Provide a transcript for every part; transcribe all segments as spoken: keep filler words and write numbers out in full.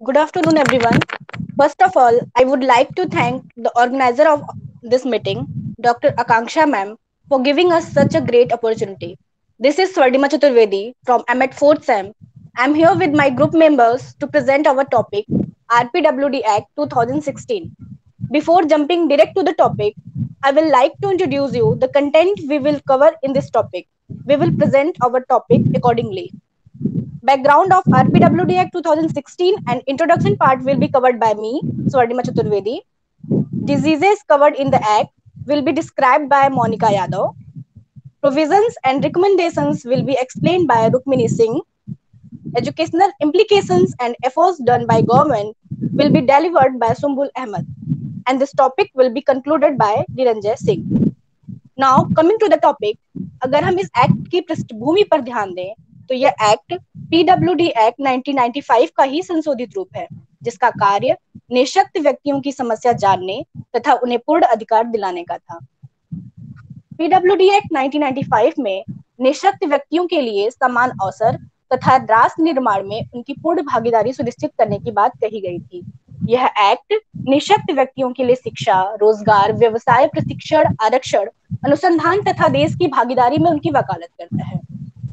Good afternoon, everyone. First of all, I would like to thank the organizer of this meeting, Doctor Akanksha ma'am, for giving us such a great opportunity. This is Swardima Chaturvedi from M at fourth SEM. I'm here with my group members to present our topic, R P W D Act twenty sixteen. Before jumping direct to the topic, I will like to introduce you the content we will cover in this topic. We will present our topic accordingly. Background of R P W D Act twenty sixteen and introduction part will be covered by me, Swardima Chaturvedi. Diseases covered in the Act will be described by Monica Yadav. Provisions and recommendations will be explained by Rukmini Singh. Educational implications and efforts done by government will be delivered by Sumbul Ahmed. And this topic will be concluded by Niranjay Singh. Now coming to the topic, अगर हम इस act की पृष्ठभूमि पर ध्यान दें तो यह act PWD act nineteen ninety five का ही संशोधित रूप है, जिसका कार्य निःशक्त व्यक्तियों की समस्या जानने तथा उन्हें पूर्ण अधिकार दिलाने का था। PWD act nineteen ninety five में निःशक्त व्यक्तियों के लिए समान अवसर तथा राष्ट्र निर्माण में उनकी पूर्ण भागीदारी सुनिश्चित करने की बात कही गई थी। यह एक्ट निःशक्त व्यक्तियों के लिए शिक्षा, रोजगार, व्यवसाय, प्रशिक्षण, आरक्षण, अनुसंधान तथा देश की भागीदारी में उनकी वकालत करता है।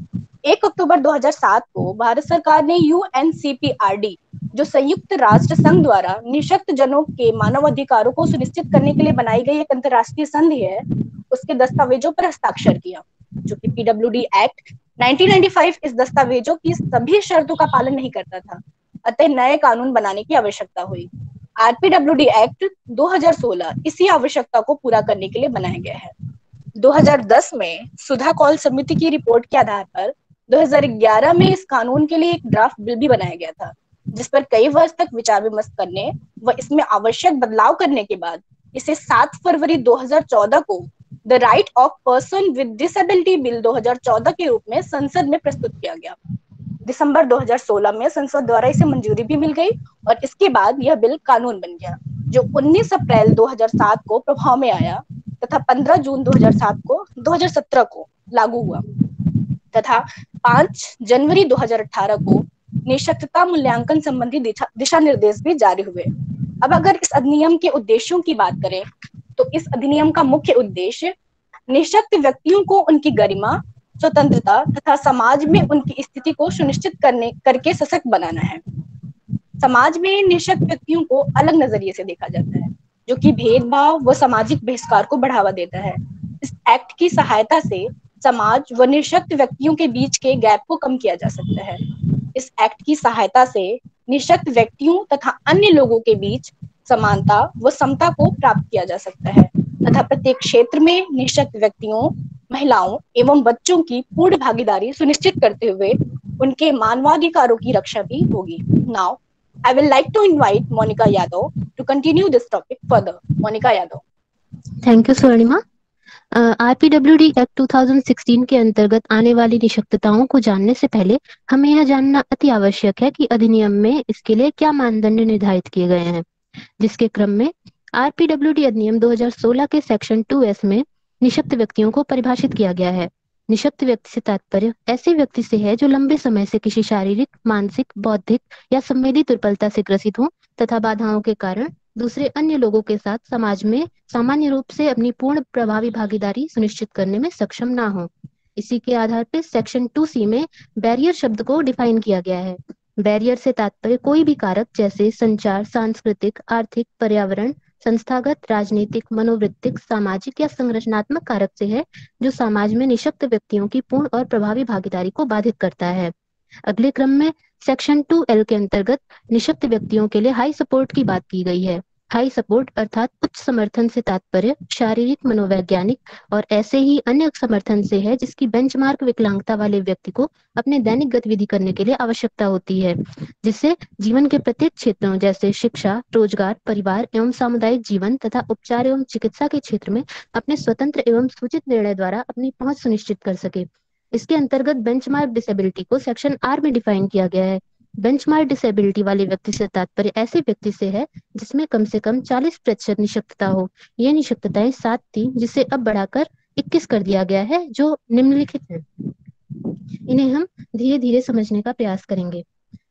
एक अक्टूबर दो हज़ार सात को भारत सरकार ने यूएनसीपीआरडी, जो संयुक्त राष्ट्र संघ द्वारा निःशक्त जनों के मानव अधिकारों को सुनिश्चित करने के लिए बनाई गई एक अंतर्राष्ट्रीय संधि है, उसके दस्तावेजों पर हस्ताक्षर किया, जो कि PWD act nineteen ninety five इस दस्तावेजों की सभी शर्तों का पालन नहीं करता था, अतः नए कानून बनाने की आवश्यकता हुई। आरपीडब्ल्यूडी एक्ट दो हज़ार सोलह इसी आवश्यकता को पूरा करने के लिए बनाया गया है। दो हज़ार दस में सुधा कौल समिति की रिपोर्ट के आधार पर दो हज़ार ग्यारह में इस कानून के लिए एक ड्राफ्ट बिल भी बनाया गया था, जिस पर कई वर्ष तक विचार विमर्श करने व इसमें आवश्यक बदलाव करने के बाद इसे सात फरवरी दो हज़ार चौदह को the right of person with disability bill दो हज़ार चौदह के रूप में संसद में प्रस्तुत किया गया। दिसंबर दो हज़ार सोलह में संसद द्वारा इसे मंजूरी भी मिल गई और इसके बाद यह बिल कानून बन गया, जो उन्नीस अप्रैल दो हज़ार सात को प्रभाव में आया तथा पंद्रह जून दो हज़ार सात को दो हज़ार सत्रह को लागू हुआ तथा पाँच जनवरी दो हज़ार अठारह को निःशक्तता मूल्यांकन संबंधी दिशा निर्देश भी जारी हुए। अब अगर इस अधिनियम के उद्देश्यों की बात करें तो इस अधिनियम का मुख्य उद्देश्य निःशक्त व्यक्तियों को उनकी गरिमा, स्वतंत्रता तथा समाज में उनकी स्थिति को सुनिश्चित करने करके सशक्त बनाना है। समाज में निःशक्त व्यक्तियों को अलग नजरिए से देखा जाता है, जो कि भेदभाव व सामाजिक बहिष्कार को बढ़ावा देता है। इस एक्ट की सहायता से समाज व निःशक्त व्यक्तियों के बीच के गैप को कम किया जा सकता है। इस एक्ट की सहायता से निःशक्त व्यक्तियों तथा अन्य लोगों के बीच समानता व समता को प्राप्त किया जा सकता है तथा प्रत्येक क्षेत्र में निःशक्त व्यक्तियों, महिलाओं एवं बच्चों की पूर्ण भागीदारी सुनिश्चित करते हुए उनके मानवाधिकारों की रक्षा भी होगी। Now I will like to invite Monica Yadav to continue this topic further. Monica Yadav. Thank you, Swarnima. RPWD act दो हज़ार सोलह के अंतर्गत आने वाली निःशक्तताओं को जानने से पहले हमें यह जानना अति आवश्यक है कि अधिनियम में इसके लिए क्या मानदंड निर्धारित किए गए हैं, जिसके क्रम में आरपीडब्ल्यूडी अधिनियम दो हज़ार सोलह के सेक्शन टू एस में निःशक्त व्यक्तियों को परिभाषित किया गया है। निःशक्त व्यक्ति से तात्पर्य ऐसे व्यक्ति से है जो लंबे समय से किसी शारीरिक, मानसिक, बौद्धिक या संवेदी दुर्बलता से ग्रसित हो तथा बाधाओं के कारण दूसरे अन्य लोगों के साथ समाज में सामान्य रूप से अपनी पूर्ण प्रभावी भागीदारी सुनिश्चित करने में सक्षम ना हो। इसी के आधार पर सेक्शन टू सी में बैरियर शब्द को डिफाइन किया गया है। बैरियर से तात्पर्य कोई भी कारक जैसे संचार, सांस्कृतिक, आर्थिक, पर्यावरण, संस्थागत, राजनीतिक, मनोवृत्तिक, सामाजिक या संरचनात्मक कारक से है जो समाज में निःशक्त व्यक्तियों की पूर्ण और प्रभावी भागीदारी को बाधित करता है। अगले क्रम में सेक्शन टू एल के अंतर्गत निःशक्त व्यक्तियों के लिए हाई सपोर्ट की बात की गई है। हाई सपोर्ट अर्थात उच्च समर्थन से तात्पर्य शारीरिक, मनोवैज्ञानिक और ऐसे ही अन्य समर्थन से है जिसकी बेंचमार्क विकलांगता वाले व्यक्ति को अपने दैनिक गतिविधि करने के लिए आवश्यकता होती है, जिससे जीवन के प्रत्येक क्षेत्रों जैसे शिक्षा, रोजगार, परिवार एवं सामुदायिक जीवन तथा उपचार एवं चिकित्सा के क्षेत्र में अपने स्वतंत्र एवं सूचित निर्णय द्वारा अपनी पहुंच सुनिश्चित कर सके। इसके अंतर्गत बेंचमार्क डिसेबिलिटी को सेक्शन आर में डिफाइन किया गया है। बेंचमार्क डिसेबिलिटी वाले व्यक्ति से तात्पर्य ऐसे व्यक्ति से है जिसमें कम से कम चालीस प्रतिशत निःशक्तता हो। ये निःशक्तताएं सात थी, जिसे अब बढ़ाकर इक्कीस कर दिया गया है, जो निम्नलिखित है। इन्हें हम धीरे धीरे समझने का प्रयास करेंगे।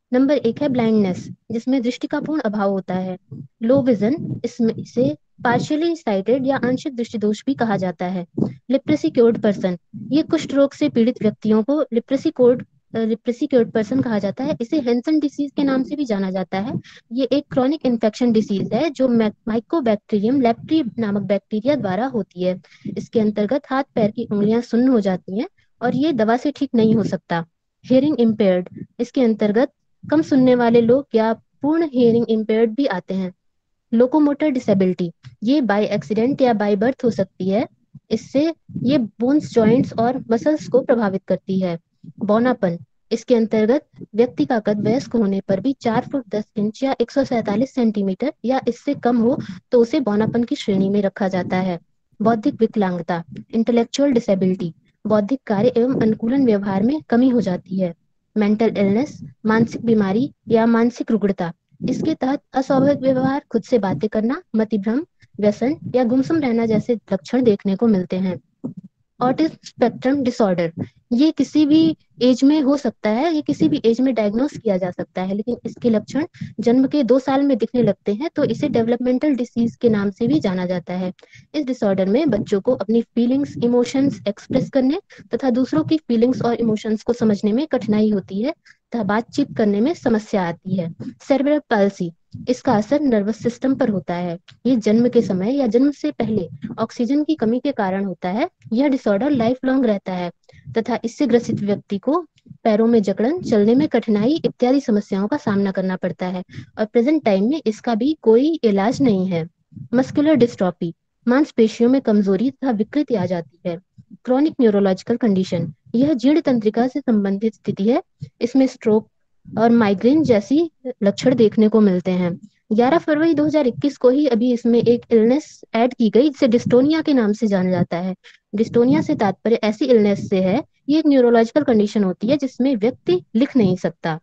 नंबर एक है ब्लाइंडनेस, जिसमें दृष्टि का पूर्ण अभाव होता है। लो विजन, इसमें इसे पार्शियली साइटेड या आंशिक दृष्टि दोष भी कहा जाता है। लिप्रेसी क्योर्ड पर्सन, ये कुष्ठ रोग से पीड़ित व्यक्तियों को leprosy cured leprosy cured person कहा जाता है। इसे हैंसन डिसीज के नाम से भी जाना जाता है। ये एक क्रॉनिक इन्फेक्शन डिसीज है जो माइकोबैक्टीरियम लेप्री नामक बैक्टीरिया द्वारा होती है। इसके अंतर्गत हाथ पैर की उंगलियां सुन्न हो जाती हैं और ये दवा से ठीक नहीं हो सकता। हियरिंग इम्पेयर्ड, इसके अंतर्गत कम सुनने वाले लोग या पूर्ण हियरिंग इम्पेयर्ड भी आते हैं। लोकोमोटर डिसेबिलिटी, ये बाय एक्सीडेंट या बाय बर्थ हो सकती है। इससे ये बोन्स, जॉइंट्स और मसल्स को प्रभावित करती है। बौनापन, इसके अंतर्गत व्यक्ति का कद वयस्क होने पर भी चार फुट दस इंच या एक सौ सैतालीस सेंटीमीटर या इससे कम हो तो उसे बौनापन की श्रेणी में रखा जाता है। बौद्धिक विकलांगता, इंटेलेक्चुअल डिसेबिलिटी, बौद्धिक कार्य एवं अनुकूलन व्यवहार में कमी हो जाती है। मेंटल इलनेस, मानसिक बीमारी या मानसिक रुग्णता, इसके तहत अस्वाभाविक व्यवहार, खुद से बातें करना, मतिभ्रम, व्यसन या गुमसुम रहना जैसे लक्षण देखने को मिलते हैं। ऑटिज्म स्पेक्ट्रम डिसऑर्डर, ये किसी भी एज में हो सकता है, ये किसी भी एज में डायग्नोस किया जा सकता है, लेकिन इसके लक्षण जन्म के दो साल में दिखने लगते हैं तो इसे डेवलपमेंटल डिसीज के नाम से भी जाना जाता है। इस डिसऑर्डर में बच्चों को अपनी फीलिंग्स, इमोशंस एक्सप्रेस करने तथा दूसरों की फीलिंग्स और इमोशंस को समझने में कठिनाई होती है तथा बातचीत करने में समस्या आती है। सेरेब्रल पाल्सी, इसका असर नर्वस सिस्टम पर होता है। ये जन्म के समय या जन्म से पहले ऑक्सीजन की कमी के कारण होता है। यह डिसऑर्डर लाइफ लॉन्ग रहता है तथा इससे ग्रसित व्यक्ति को पैरों में जकड़न, चलने में कठिनाई इत्यादि समस्याओं का सामना करना पड़ता है और प्रेजेंट टाइम में इसका भी कोई इलाज नहीं है। मस्कुलर डिस्ट्रॉफी, मांसपेशियों में कमजोरी तथा विकृति आ जाती है। क्रॉनिक न्यूरोलॉजिकल कंडीशन, यह जीर्ण तंत्रिका से संबंधित स्थिति है। इसमें स्ट्रोक और माइग्रेन जैसी लक्षण देखने को मिलते हैं। ग्यारह फरवरी दो हज़ार इक्कीस को ही अभी इसमें एक इलनेस ऐड की गई जिसे डिस्टोनिया के नाम से जाना जाता है। डिस्टोनिया से तात्पर्य ऐसी इलनेस से है, ये एक न्यूरोलॉजिकल कंडीशन होती है जिसमें व्यक्ति लिख नहीं सकता।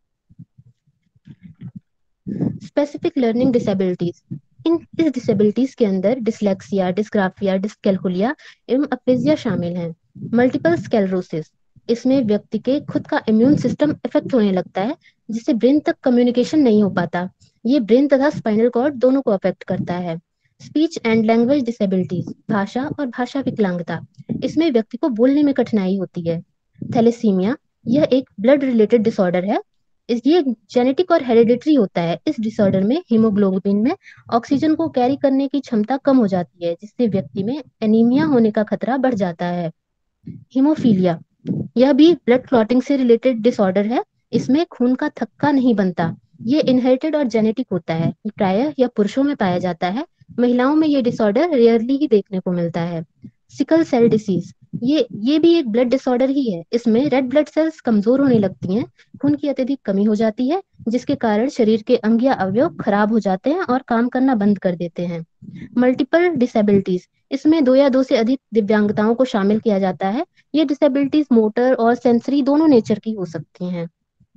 स्पेसिफिक लर्निंग डिसेबिलिटीज, इन इस डिसेबिलिटीज के अंदर डिसलेक्सिया, डिस्ग्राफिया, डिस्कैल्कुलिया एवं अप्रेजिया शामिल हैं। मल्टीपल स्क्लेरोसिस, इसमें व्यक्ति के खुद का इम्यून सिस्टम इफेक्ट होने लगता है जिससे ब्रेन तक कम्युनिकेशन नहीं हो पाता। ये ब्रेन तथा स्पाइनल कॉर्ड दोनों को अफेक्ट करता है। स्पीच एंड लैंग्वेज डिसेबिलिटीज, भाषा और भाषा विकलांगता, इसमें व्यक्ति को बोलने में कठिनाई होती है। थैलेसीमिया, यह एक ब्लड रिलेटेड डिसऑर्डर है। इस ये जेनेटिक और हेरिडिटरी होता है। इस डिसऑर्डर में हीमोग्लोबिन में ऑक्सीजन को कैरी करने की क्षमता कम हो जाती है जिससे व्यक्ति में एनीमिया होने का खतरा बढ़ जाता है। हीमोफीलिया, यह भी ब्लड क्लॉटिंग से रिलेटेड डिसऑर्डर है। इसमें खून का थक्का नहीं बनता। ये इनहेरिटेड और जेनेटिक होता है। प्रायः यह पुरुषों में पाया जाता है। महिलाओं में ये डिसऑर्डर रेयरली ही देखने को मिलता है। सिकल सेल डिसीज, ये ये भी एक ब्लड डिसऑर्डर ही है। इसमें रेड ब्लड सेल्स कमजोर होने लगती हैं, खून की अत्यधिक कमी हो जाती है जिसके कारण शरीर के अंग या अवयव खराब हो जाते हैं और काम करना बंद कर देते हैं। मल्टीपल डिसेबिलिटीज, इसमें दो या दो से अधिक दिव्यांगताओं को शामिल किया जाता है। ये डिसेबिलिटीज मोटर और सेंसरी दोनों नेचर की हो सकती हैं।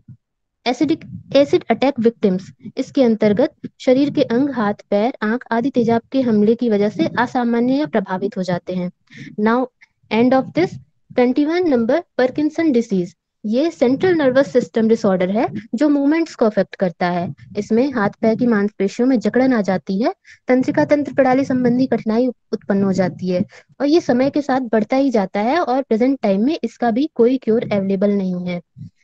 एसिडिक एसिड अटैक विक्टिम्स, इसके अंतर्गत शरीर के अंग, हाथ, पैर, आंख आदि तेजाब के हमले की वजह से असामान्य या प्रभावित हो जाते हैं। नाउ एंड ऑफ दिस इक्कीस नंबर, पार्किंसन डिसीज, ये सेंट्रल नर्वस सिस्टम डिसऑर्डर है जो मूवमेंट्स को अफेक्ट करता है। इसमें हाथ पैर की मांसपेशियों में जकड़न आ जाती है, तंत्रिका तंत्र प्रणाली संबंधी कठिनाई उत्पन्न हो जाती है और ये समय के साथ बढ़ता ही जाता है और प्रेजेंट टाइम में इसका भी कोई क्योर अवेलेबल नहीं है।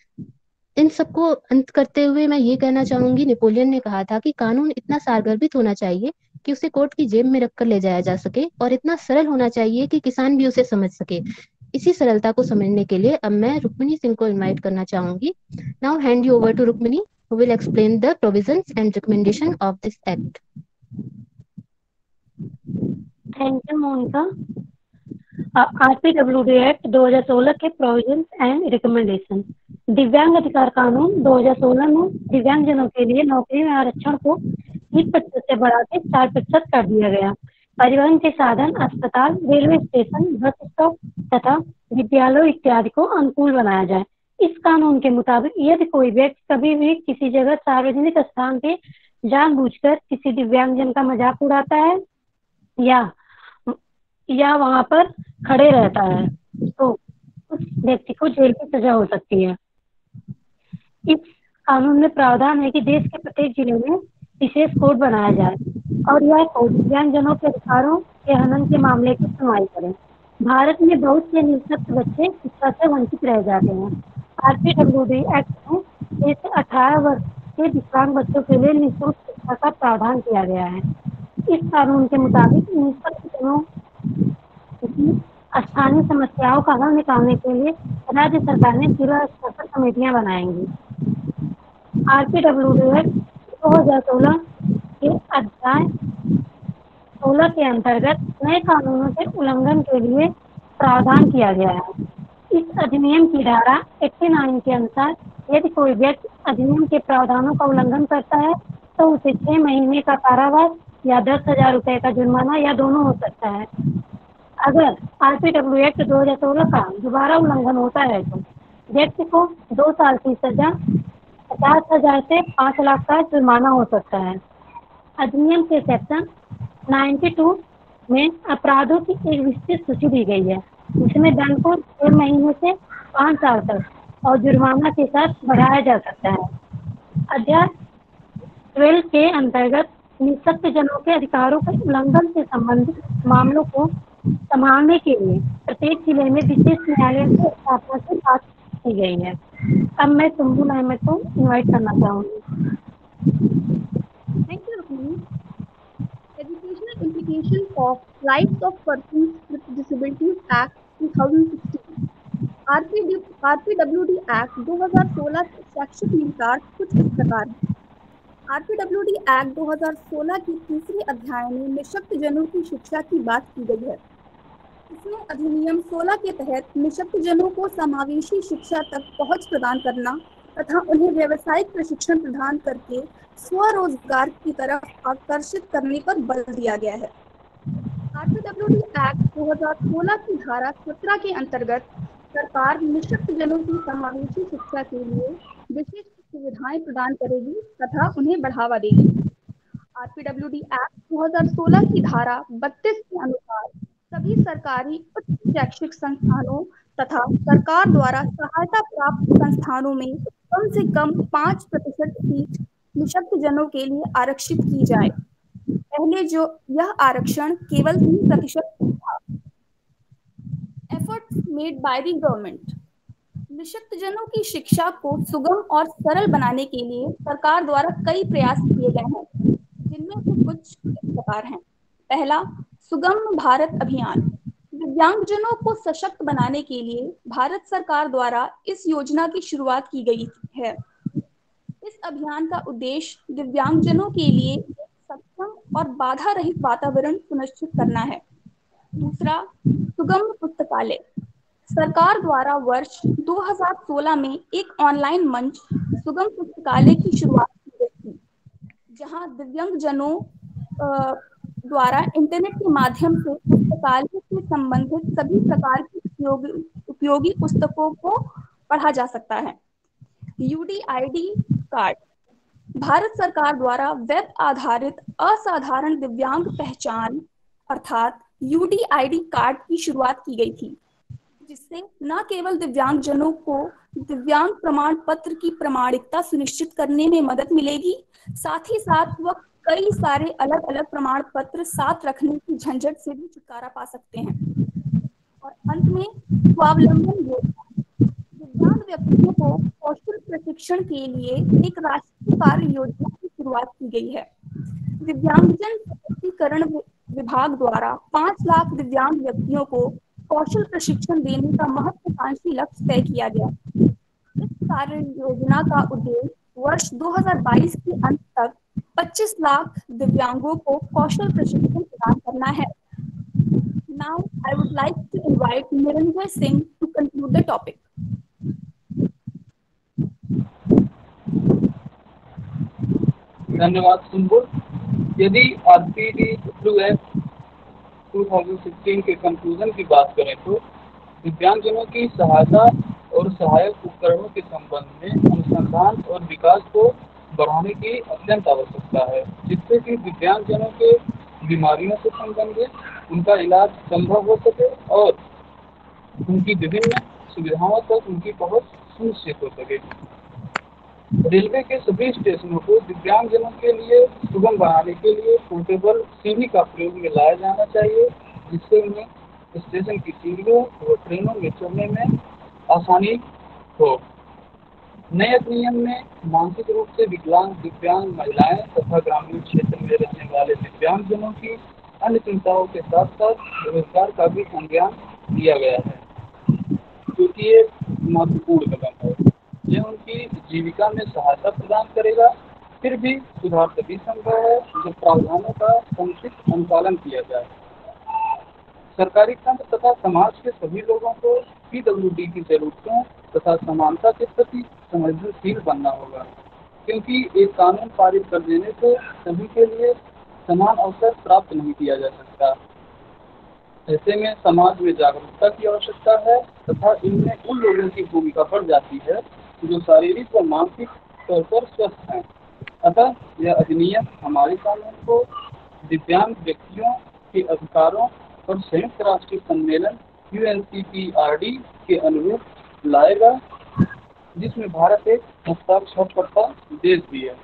इन सबको अंत करते हुए मैं ये कहना चाहूंगी, नेपोलियन ने कहा था कि कानून इतना सारगर्भित होना चाहिए कि उसे कोर्ट की जेब में रखकर ले जाया जा सके और इतना सरल होना चाहिए कि किसान भी उसे समझ सके। इसी सरलता को समझने के लिए अब मैं रुक्मिणी सिंह को इनवाइट करना चाहूंगी। Now hand you over to Rukmini who will explain the provisions and recommendation of this act. Thank you Monica. RPWD act दो हज़ार सोलह के प्रोविजंस एंड रिकमेंडेशन। दिव्यांग अधिकार कानून दो हज़ार सोलह में दिव्यांगजनों के लिए नौकरी में आरक्षण को तीस प्रतिशत से बढ़ा के चार प्रतिशत कर दिया गया। परिवहन के साधन, अस्पताल, रेलवे स्टेशन, बस स्टॉप तथा विद्यालय इत्यादि को अनुकूल बनाया जाए। इस कानून के मुताबिक यदि कोई व्यक्ति कभी भी किसी जगह सार्वजनिक स्थान पे जानबूझकर किसी दिव्यांगजन का मजाक उड़ाता है या या वहां पर खड़े रहता है तो उस व्यक्ति को जेल की सजा हो सकती है। इस कानून में प्रावधान है कि देश के प्रत्येक जिले में विशेष कोर्ट बनाया जाए और यह कोर्ट दिव्यांगजनों के अधिकारों के हनन के मामले की सुनवाई करे। भारत में बहुत से निःशक्त बच्चे शिक्षा से वंचित रह जाते हैं। आरपीडब्ल्यूडी एक्ट में छह से अठारह वर्ष के दिव्यांग बच्चों के लिए निःशुल्क शिक्षा का प्रावधान किया गया है। इस कानून के मुताबिक निःशक्त जनों की स्थानीय समस्याओं का हल निकालने के लिए राज्य सरकार ने जिला स्तर पर कमेटियां बनाएंगी। आरपीडब्ल्यूडी एक्ट दो हजार सोलह के अध्याय सोलह के अंतर्गत नए कानूनों के उल्लंघन के लिए प्रावधान किया गया है। इस अधिनियम की धारा नवासी के अनुसार यदि कोई व्यक्ति अधिनियम के प्रावधानों का उल्लंघन करता है तो उसे छह महीने का कारावास या दस हजार रुपए का जुर्माना या दोनों हो सकता है। अगर आरपीडब्ल्यू एक्ट दो हजार सोलह का दोबारा उल्लंघन होता है तो व्यक्ति को दो साल की सजा, पचास हजार से पाँच लाख का जुर्माना हो सकता है। अधिनियम के सेक्शन बानवे में अपराधों की एक विस्तृत सूची दी गई है, जिसमें दंड को छह महीने से पाँच साल तक और जुर्माना के साथ बढ़ाया जा सकता है। अध्याय बारह के अंतर्गत निःशक्त जनों के अधिकारों के उल्लंघन से संबंधित मामलों को संभालने के लिए प्रत्येक जिले में विशेष न्यायालय की स्थापना की बात की गई है। अब मैं सुम्बुल अहमद को इनवाइट करना चाहूंगी। Thank you, Rukmini. Educational Implications of Rights of Persons with Disabilities Act twenty sixteen. RPD RPWD act दो हजार सोलह के शैक्षिक निहितार्थ कुछ इस प्रकार हैं। आरपीडब्ल्यूडी एक्ट दो हजार सोलह के तीसरे अध्याय में निःशक्त जनों की शिक्षा की बात की गई है। इसमें अधिनियम सोलह के तहत निःशक्त जनों को समावेशी शिक्षा तक पहुंच प्रदान करना तथा उन्हें व्यावसायिक प्रशिक्षण प्रदान करके स्वरोजगार की तरफ आकर्षित करने पर बल दिया गया है। आरपीडब्ल्यूडी एक्ट दो हजार सोलह की धारा सत्रह के अंतर्गत सरकार निःशक्त जनों की समावेशी शिक्षा के लिए विशेष सुविधाएं प्रदान करेगी तथा उन्हें बढ़ावा देगी। आरपीडब्ल्यूडी एक्ट दो हजार सोलह की धारा बत्तीस के अनुसार सभी सरकारी उच्च शैक्षिक संस्थानों तथा सरकार द्वारा सहायता प्राप्त संस्थानों में कम से कम पाँच प्रतिशत सीट निःशक्त जनों के लिए आरक्षित की जाए। पहले जो यह आरक्षण केवल तीन प्रतिशत था। Efforts made by the government. निःशक्त जनों की शिक्षा को सुगम और सरल बनाने के लिए सरकार द्वारा कई प्रयास किए गए हैं, जिनमें से कुछ इस प्रकार हैं। पहला, सुगम भारत अभियान। दिव्यांगजनों को सशक्त बनाने के लिए भारत सरकार द्वारा इस योजना की शुरुआत की गई है। इस अभियान का उद्देश्य दिव्यांगजनों के लिए सक्षम और बाधा रहित वातावरण सुनिश्चित करना है। दूसरा, सुगम पुस्तकालय। सरकार द्वारा वर्ष दो हजार सोलह में एक ऑनलाइन मंच सुगम पुस्तकालय की शुरुआत की गई थी, जहां दिव्यांगजनों द्वारा इंटरनेट के माध्यम से पुस्तकालय से संबंधित सभी प्रकार की उपयोगी उपयोगी पुस्तकों को पढ़ा जा सकता है। UDID card. भारत सरकार द्वारा वेब आधारित असाधारण दिव्यांग पहचान अर्थात यूडीआईडी कार्ड की शुरुआत की गई थी, जिससे न केवल दिव्यांगजनों को दिव्यांग प्रमाण पत्र की प्रामाणिकता सुनिश्चित करने में मदद मिलेगी, साथ ही साथ वह कई सारे अलग अलग प्रमाण पत्र साथ रखने की झंझट से भी छुटकारा पा सकते हैं। और अंत में स्वावलंबन योजना। दिव्यांग व्यक्तियों को कौशल प्रशिक्षण के लिए एक राष्ट्रीय कार्य योजना की शुरुआत की गई है। दिव्यांगजन सशक्तिकरण विभाग द्वारा पाँच लाख दिव्यांग व्यक्तियों को कौशल प्रशिक्षण देने का महत्वाकांक्षी लक्ष्य तय किया गया। इस कार्य योजना का उद्देश्य वर्ष दो हजार बाईस के अंत तक पच्चीस लाख दिव्यांगों को कौशल प्रशिक्षण प्रदान करना है। Now I would like to invite Niranjay Singh to conclude the topic. धन्यवाद सुम्बुल। यदि आरपीडब्ल्यू एक्ट दो हज़ार सोलह के कंक्लूजन की बात करें तो दिव्यांगजनों की सहायता और सहायक उपकरणों के संबंध में अनुसंधान और विकास को बढ़ाने की अत्यंत आवश्यकता है, जिससे कि दिव्यांगजनों के बीमारियों से संबंधित उनका इलाज संभव हो सके और उनकी विभिन्न सुविधाओं तक उनकी पहुंच सुनिश्चित हो सके। रेलवे के सभी स्टेशनों को दिव्यांगजनों के लिए सुगम बनाने के लिए पोर्टेबल सीढ़ी का प्रयोग में लाया जाना चाहिए, जिससे उन्हें स्टेशन की सीढ़ियों और ट्रेनों में चढ़ने में आसानी हो। नए अधिनियम में मानसिक रूप से विकलांग दिव्यांग महिलाएं तथा ग्रामीण क्षेत्र में रहने वाले दिव्यांगजनों की अन्य चिंताओं के साथ साथ रोजगार का भी संज्ञान दिया गया है, जो कि एक महत्वपूर्ण कदम है। यह उनकी जीविका में सहायता प्रदान करेगा। फिर भी सुधार तभी संभव है जब प्रावधानों का समुचित अनुपालन किया जाए। सरकारी तंत्र तथा समाज के सभी लोगों को पीडब्ल्यूडी की जरूरतों तथा समानता के प्रति संवेदनशील बनना होगा, क्योंकि एक कानून पारित कर देने से सभी के लिए समान अवसर प्राप्त नहीं किया जा सकता। ऐसे में समाज में जागरूकता की आवश्यकता है तथा इनमें उन लोगों की भूमिका बढ़ जाती है जो शारीरिक व मानसिक तौर पर स्वस्थ हैं। अतः यह अधिनियम हमारे कानून को दिव्यांग व्यक्तियों के अधिकारों और संयुक्त राष्ट्र सम्मेलन U N C P R D के अनुरूप लाएगा, जिसमें भारत एक हस्ताक्षरकर्ता देश भी है।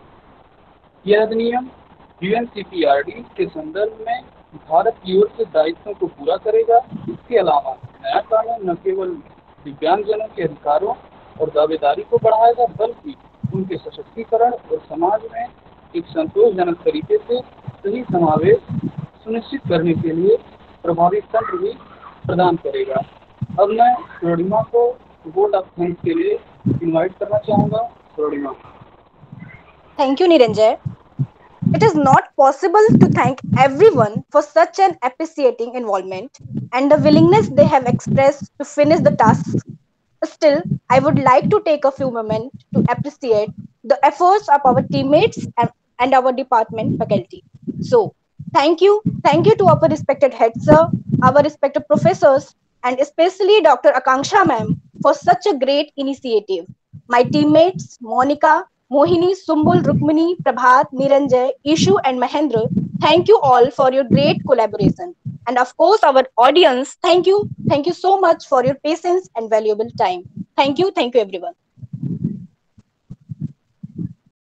यह अधिनियम U N C P R D के संदर्भ में भारत की ओर से दायित्वों को पूरा करेगा। इसके अलावा नया कानून न केवल दिव्यांगजनों के अधिकारों और दावेदारी को बढ़ाएगा, बल्कि उनके सशक्तिकरण और समाज में एक संतोषजनक तरीके से सही समावेश सुनिश्चित करने के लिए प्रभावी तंत्र भी प्रदान करेगा। अब मैं स्वर्णिमा को वोट ऑफ थैंक्स के लिए इनवाइट करना चाहूँगा। Swarnima. Thank you, Niranjay. It is not possible to thank everyone for such an appreciating involvement and the willingness they have expressed to finish the task. Still, I would like to take a few moments to appreciate the efforts of our teammates and, and our department faculty. So, thank you. Thank you to our respected head sir, our respected professors, and especially Doctor Akanksha ma'am for such a great initiative. My teammates, Monica, Mohini, Sumbul, Rukmini, Prabhat, Niranjay, Ishu, and Mahendra, thank you all for your great collaboration. And of course, our audience, thank you. Thank you so much for your patience and valuable time. Thank you. Thank you, everyone.